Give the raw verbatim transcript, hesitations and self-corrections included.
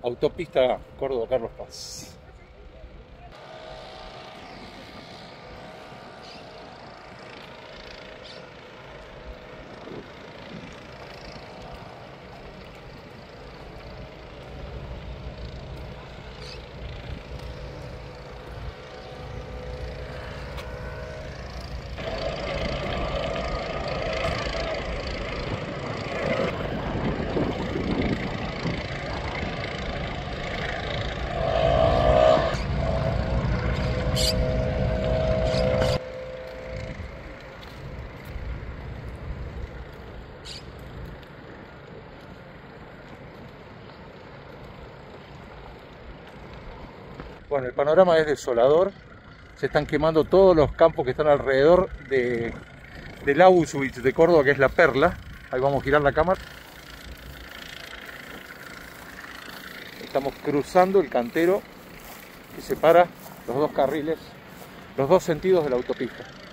Autopista Córdoba-Carlos Paz. Bueno, el panorama es desolador. Se están quemando todos los campos que están alrededor de, del Auschwitz de Córdoba, que es La Perla. Ahí vamos a girar la cámara. Estamos cruzando el cantero que separa los dos carriles, los dos sentidos de la autopista.